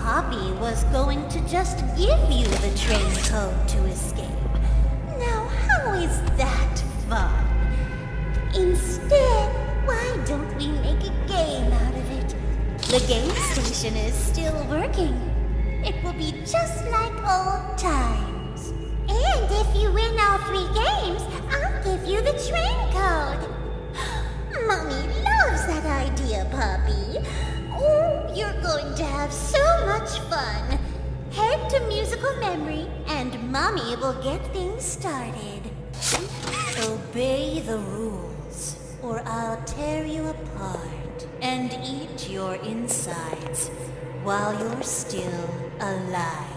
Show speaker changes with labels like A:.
A: Poppy was going to just give you the train code to escape. Now, how is that fun? Instead, why don't we make a game out of it? The game station is still working. It will be just like old times. And if you win all 3 games, I'll give you the train code. Mommy loves that idea, Poppy. Oh, you're going to have so much fun. Head to musical memory, and Mommy will get things started. Obey the rules, or I'll tear you apart and eat your insides while you're still alive.